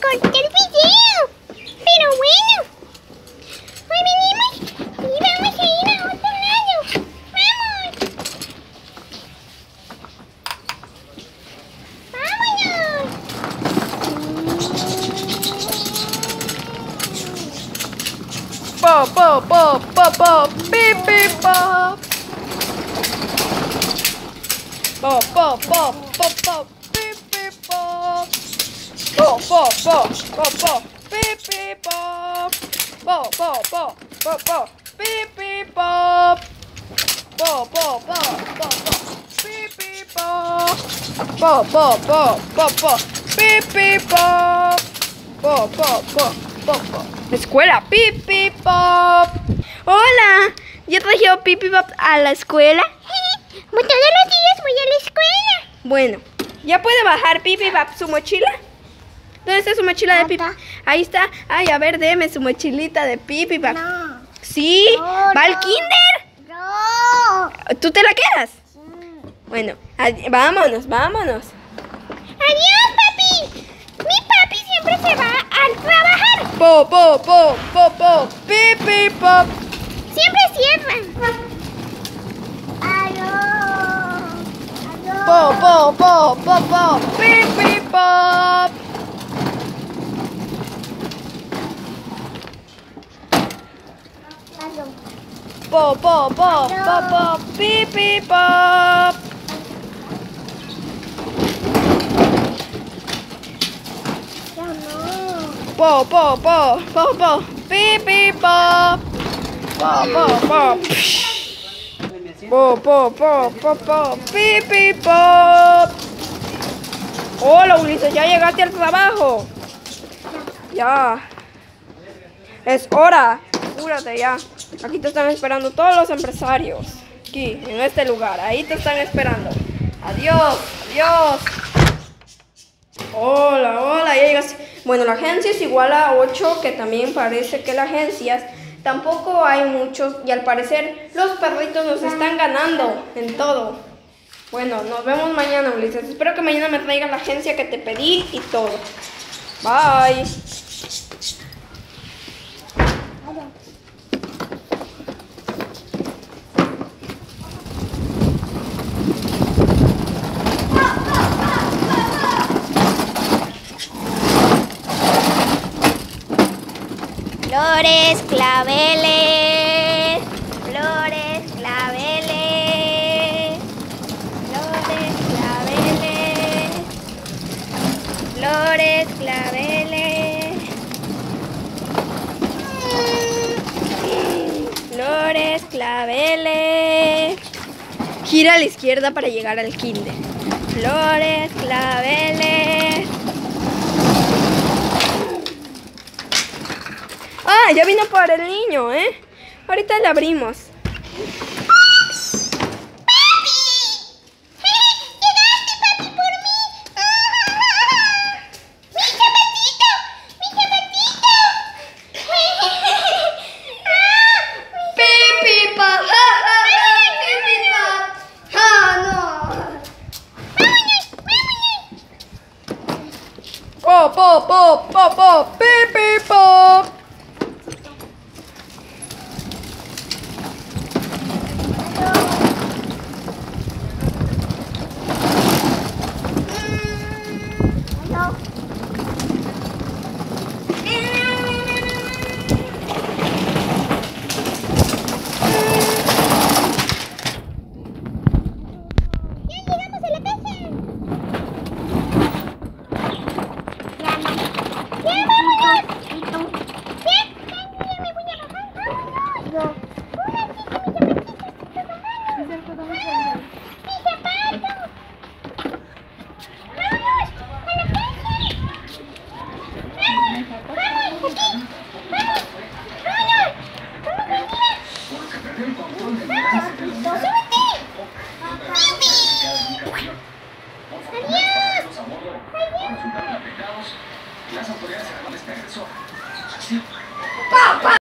cortar el video. Pero bueno. Hoy venimos y vamos a ir a otro lado. ¡Vamos! ¡Vámonos! Pop, pop, pop, pop, pop, pip, pip, pop. Pop, pop, pop, pop, pop, pip, pip, pop. Pop, pop, pop, pop, pop, pip, pip, pop. Pop, pop, pop, pop, pop, pip, pip, pop. Pop, pop, pop, pop, pop, pip, pip, pop. Pop, pop, pop, pop, pop, pip, pip, pop. Pop, pop, pop, pop, pop. Escuela, pip, pip, pop. Hola, ¿ya trajo pip, pip, pop a la escuela? Todos los días voy a la escuela. Bueno, ¿ya puede bajar pip, pip, pop su mochila? ¿Dónde está su mochila de pip? Acá. Ahí está. Ay, a ver, deme su mochilita de pip, pip, pop. No. ¿Sí? No, ¿Va al no. kinder? No. ¿Tú te la quedas? Bueno, vámonos, vámonos. Adiós, papi. Mi papi siempre se va a trabajar. Pop, pop, pop, pop, pop, pip, pip, pop. Siempre cierran. Adiós. Adiós. Pop, pop, pop, pop, pop, pip, pip, pop. Adiós. Pop, pop, pop, pop, pop, pip, pip, pop. Ya no. Pop, pop, pop, pop, pop, pip, pip, pop. Pop, pop, pop. Pop, pop, pop, pop, pop, pip, pip, pop. Hola, Ulises, ¿ya llegaste al trabajo? Ya. Es hora. Apúrate ya. Aquí te están esperando todos los empresarios. Aquí, en este lugar. Ahí te están esperando. Adiós, adiós. Hola, hola, ya llegaste. Bueno, la agencia es igual a 8, que también parece que la agencia tampoco hay muchos. Y al parecer los perritos nos están ganando en todo. Bueno, nos vemos mañana, Ulises. Espero que mañana me traigas la agencia que te pedí y todo. Bye. Flores, claveles, flores, claveles, flores, claveles, flores, claveles, Flores, claveles. Gira a la izquierda para llegar al kinder. Flores, claveles. Ah, ya vino por el niño, ¿eh? Ahorita le abrimos. Pop, pop, pop, pop, pop, pip, pip, pop. Yo.